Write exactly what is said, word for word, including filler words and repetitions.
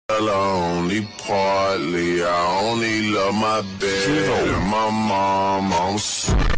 only partly. I only love my bed and my mom. I'm sorry.